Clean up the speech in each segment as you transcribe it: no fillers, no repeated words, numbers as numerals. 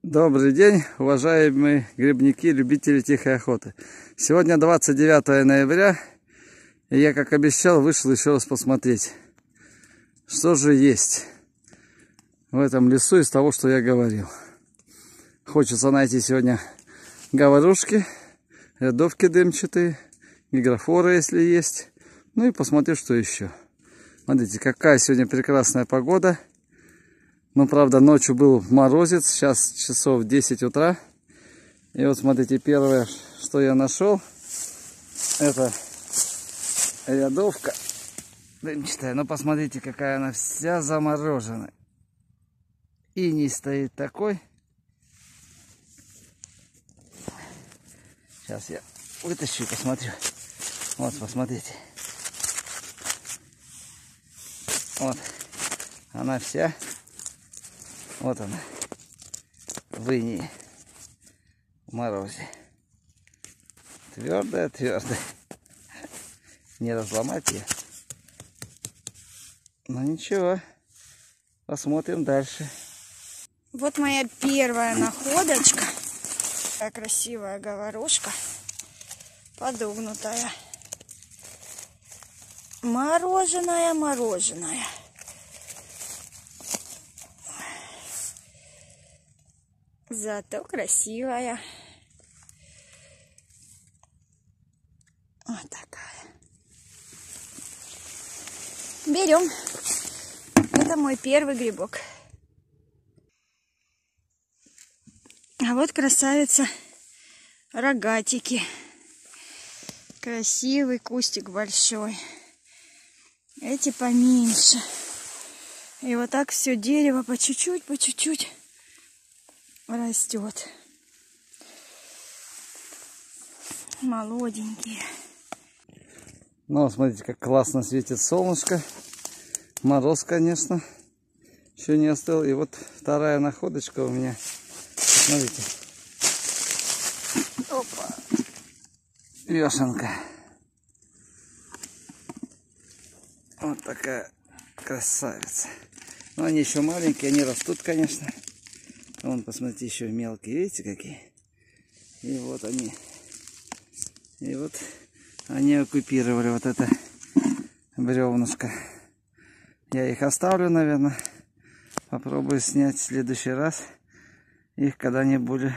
Добрый день, уважаемые грибники, любители тихой охоты. Сегодня 29 ноября, и я, как обещал, вышел еще раз посмотреть, что же есть в этом лесу из того, что я говорил. Хочется найти сегодня говорушки, рядовки дымчатые, гигрофоры, если есть. Ну и посмотрю, что еще. Смотрите, какая сегодня прекрасная погода. Ну, правда, ночью был морозец, сейчас часов 10 утра. И вот смотрите, первое, что я нашел, это рядовка дымчатая. Но посмотрите, какая она вся замороженная. Иней стоит такой. Сейчас я вытащу и посмотрю. Вот, посмотрите. Вот, она вся. Вот она, в инии, в морозе. Твердая, твердая. Не разломать ее. Но ничего, посмотрим дальше. Вот моя первая находочка. Такая красивая говорушка, подогнутая. Мороженая, мороженая. Зато красивая. Вот такая. Берем. Это мой первый грибок. А вот красавица рогатики. Красивый кустик большой. Эти поменьше. И вот так все дерево по чуть-чуть растет. Молоденькие. Ну, смотрите, как классно светит солнышко. Мороз, конечно, еще не остыл. И вот вторая находочка у меня. Смотрите. Опа. Вешенка. Вот такая красавица. Но они еще маленькие, они растут, конечно. Вон, посмотрите, еще мелкие, видите, какие? И вот они. И вот они оккупировали вот это бревнышко. Я их оставлю, наверное. Попробую снять в следующий раз. Их, когда они более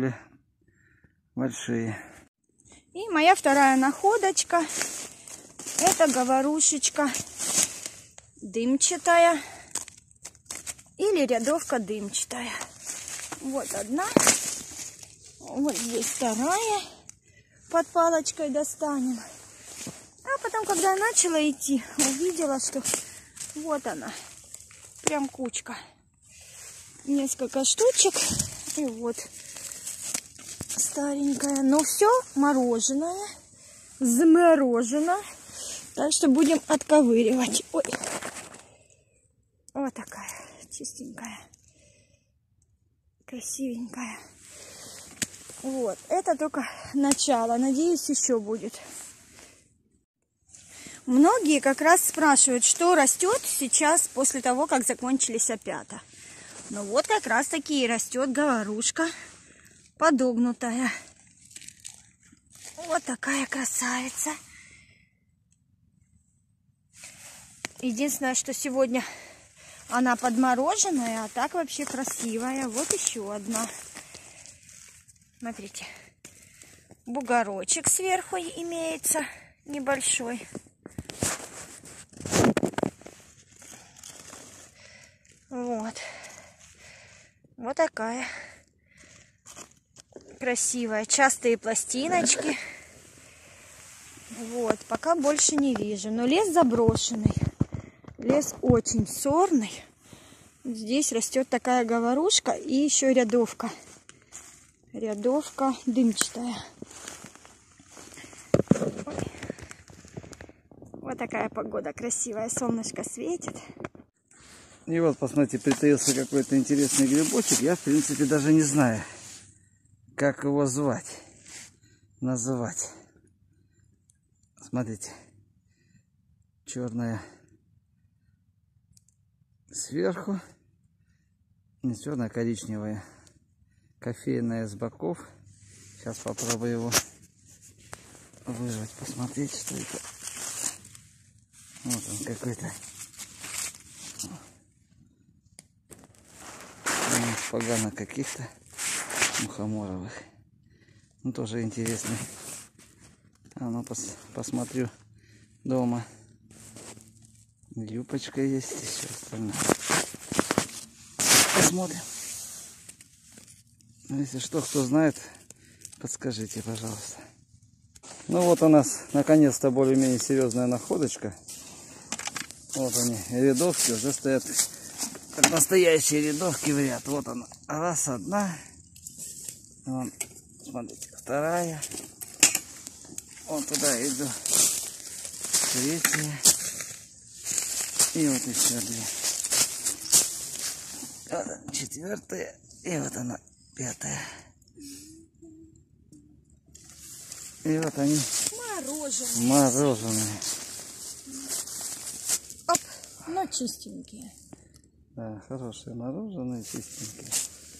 большие. И моя вторая находочка. Это говорушечка дымчатая. Или рядовка дымчатая. Вот одна. Вот здесь вторая. Под палочкой достанем. А потом, когда я начала идти, увидела, что вот она. Прям кучка. Несколько штучек. И вот старенькая. Но все мороженое. Заморожено. Так что будем отковыривать. Ой. Вот такая. Чистенькая. Красивенькая. Вот. Это только начало. Надеюсь, еще будет. Многие как раз спрашивают, что растет сейчас после того, как закончились опята. Ну вот как раз таки и растет говорушка подогнутая. Вот такая красавица. Единственное, что сегодня она подмороженная, а так вообще красивая. Вот еще одна. Смотрите. Бугорочек сверху имеется небольшой. Вот. Вот такая красивая. Частые пластиночки. Вот. Пока больше не вижу. Но лес заброшенный. Лес очень сорный. Здесь растет такая говорушка и еще рядовка. Рядовка дымчатая. Вот такая погода красивая. Солнышко светит. И вот, посмотрите, притаился какой-то интересный грибочек. Я, в принципе, даже не знаю, как его звать, называть. Смотрите. Черная сверху. Не черная, а коричневая. кофейное с боков. Сейчас попробую его выжать, посмотреть, что это. Вот он какой-то. Поганок каких-то мухоморовых. Ну, тоже интересный. А ну посмотрю дома. Юбочка есть, еще остальное. Посмотрим. Если что, кто знает, подскажите, пожалуйста. Ну вот у нас наконец-то более-менее серьезная находочка. Вот они, рядовки уже стоят, как настоящие рядовки в ряд. Вот она, раз, одна. Вон, смотрите, вторая. Вот туда иду. Третья. И вот еще две. Вот она, четвертая. И вот она, пятая. И вот они. Мороженое. Мороженые. Оп, но чистенькие. Да, хорошие мороженые, чистенькие.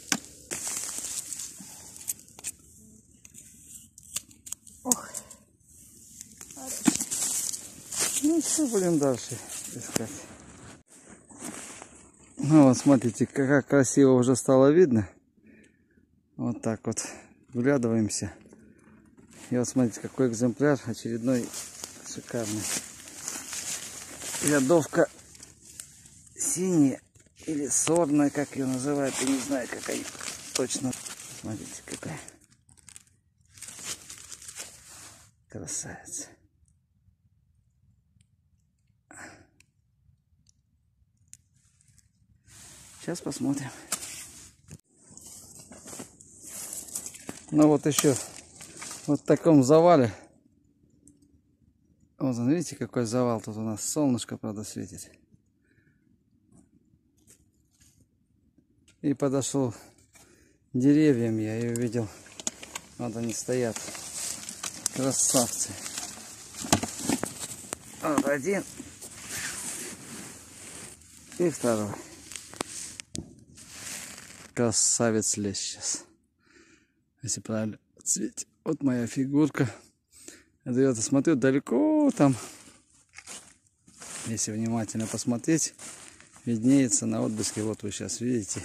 Ох, хорошие. Ну все, будем дальше искать. Ну вот смотрите, как красиво уже стало видно. Вот так вот вглядываемся. И вот смотрите, какой экземпляр очередной шикарный. Рядовка синяя или сорная, как ее называют, я не знаю, какая точно. Смотрите, какая красавица. Сейчас посмотрим. Ну вот еще вот в таком завале. Вот видите, какой завал тут у нас. Солнышко, правда, светит. И подошел к деревьям я и увидел. Вот они стоят. Красавцы. Вот один. И второй. Красавец лес сейчас. Если правильно цветет. Вот моя фигурка. Это я смотрю далеко там. Если внимательно посмотреть, виднеется на отблеске. Вот вы сейчас видите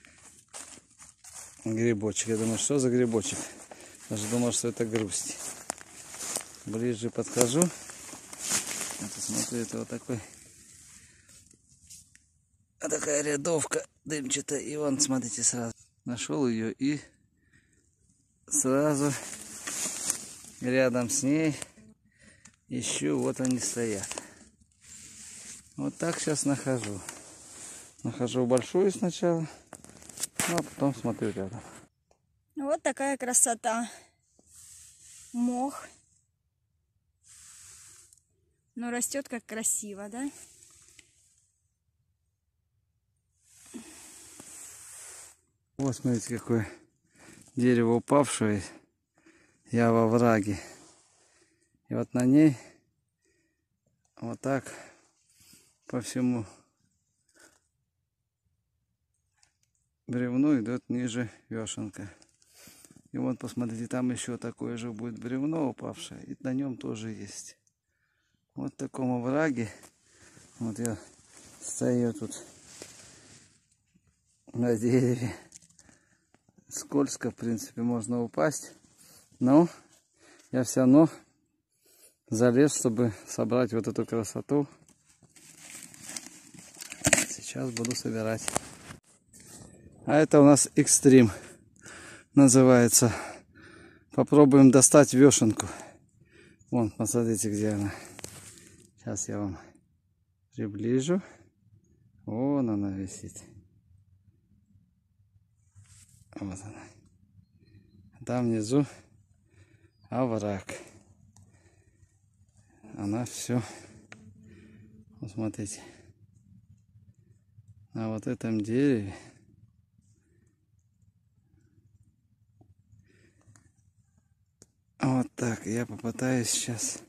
грибочек. Я думаю, что за грибочек? Даже думал, что это грусть. Ближе подхожу. Вот смотрю, это вот такой. А такая рядовка дымчатая. И вон, смотрите, сразу нашел ее и сразу рядом с ней ищу. Вот они стоят. Вот так сейчас нахожу. Нахожу большую сначала, ну, а потом смотрю рядом. Вот такая красота. Мох. Но растет как красиво, да? Вот смотрите, какое дерево упавшее. Я во враге. И вот на ней вот так по всему бревну идет ниже вешенка. И вот посмотрите, там еще такое же будет бревно упавшее. И на нем тоже есть. Вот в таком овраге. Вот я стою тут на дереве. Скользко, в принципе, можно упасть. Но я все равно залез, чтобы собрать вот эту красоту. Сейчас буду собирать. А это у нас экстрим называется. Попробуем достать вешенку. Вон, посмотрите, где она. Сейчас я вам приближу. Вон она висит. Вот она. Там внизу овраг. Она все. Вот смотрите. На вот этом дереве вот так. Я попытаюсь сейчас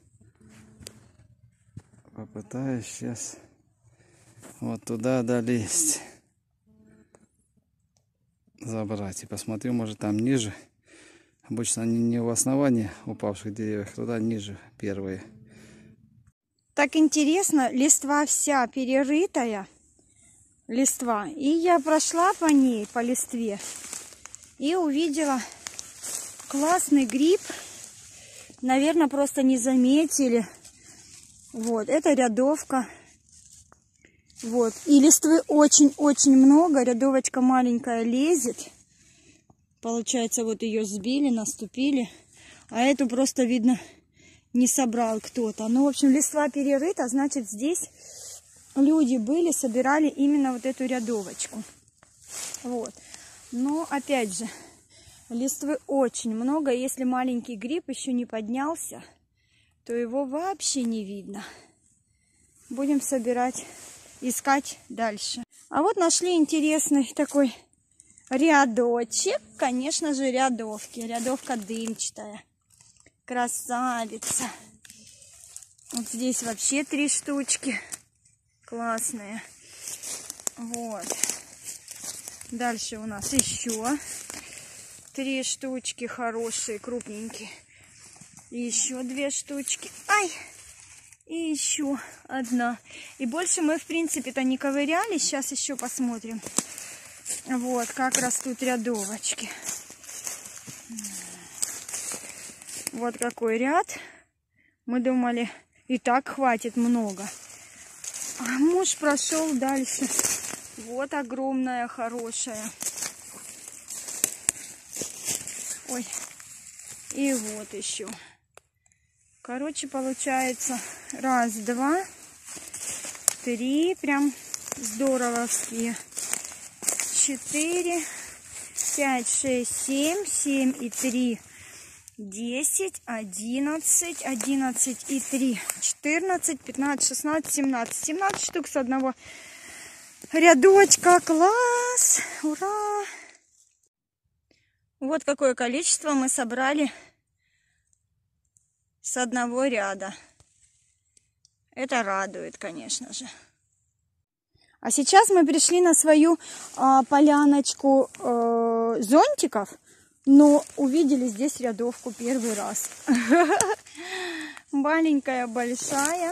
вот туда долезть. забрать. И посмотрю, может там ниже. Обычно они не в основании упавших деревьев, туда ниже первые. Так интересно, листва вся перерытая. Листва. И я прошла по ней, по листве, и увидела классный гриб. Наверное, просто не заметили. Вот, это рядовка. Вот. И листвы очень-очень много. Рядовочка маленькая лезет. Получается, вот ее сбили, наступили. А эту просто, видно, не собрал кто-то. Ну, в общем, листва перерыта, значит, здесь люди были, собирали именно вот эту рядовочку. Вот. Но, опять же, листвы очень много. Если маленький гриб еще не поднялся, то его вообще не видно. Будем собирать, искать дальше. А вот нашли интересный такой рядочек. Конечно же, рядовки. Рядовка дымчатая. Красавица. Вот здесь вообще 3 штучки. Классные. Вот. Дальше у нас еще 3 штучки хорошие, крупненькие. И еще 2 штучки. Ай! И еще 1. И больше мы, в принципе-то, не ковыряли. Сейчас еще посмотрим. Вот, как растут рядовочки. Вот какой ряд. Мы думали, и так хватит много. А муж прошел дальше. Вот огромная, хорошая. Ой. И вот еще. Короче, получается 1, 2, 3. Прям здоровские. 4, 5, 6, 7. 7 и 3. 10, 11, 11 и 3. 14, 15, 16, 17. 17 штук с одного рядочка. Класс! Ура! Вот какое количество мы собрали с одного ряда. Это радует, конечно же. А сейчас мы пришли на свою поляночку зонтиков, но увидели здесь рядовку первый раз. Маленькая, большая.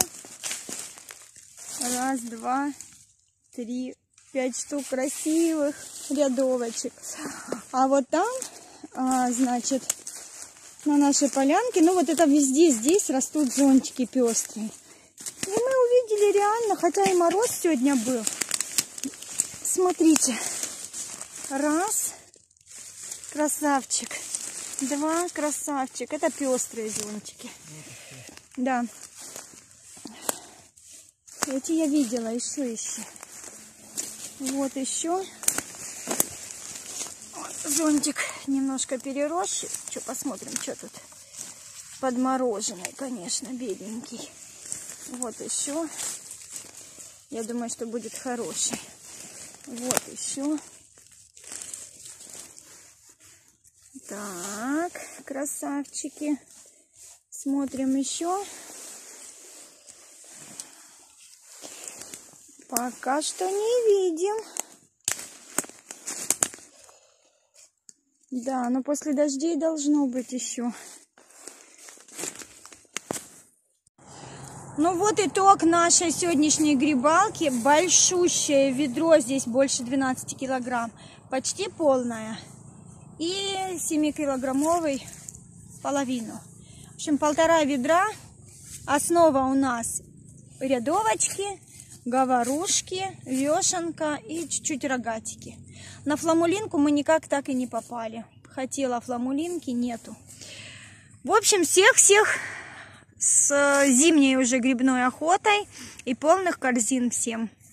1, 2, 3, 5 штук красивых рядовочек. А вот там, значит, на нашей полянке, ну вот это везде здесь растут зонтики пестрые. И мы увидели реально, хотя и мороз сегодня был. Смотрите. 1, красавчик. 2, красавчик. Это пестрые зонтики. Да. Эти я видела, еще. Вот еще. Зонтик немножко переросший. Что, посмотрим, что тут. Подмороженный, конечно, бедненький. Вот еще. Я думаю, что будет хороший. Вот еще. Так, красавчики. Смотрим еще. Пока что не видим. Да, но после дождей должно быть еще. Ну вот итог нашей сегодняшней грибалки. Большущее ведро, здесь больше 12 килограмм. Почти полное. И 7-килограммовый половину. В общем, 1,5 ведра. Основа у нас рядовочки, говорушки, вешенка и чуть-чуть рогатики. На фламулинку мы никак так и не попали. Хотела фламулинки, нету. В общем, всех-всех с зимней уже грибной охотой и полных корзин всем.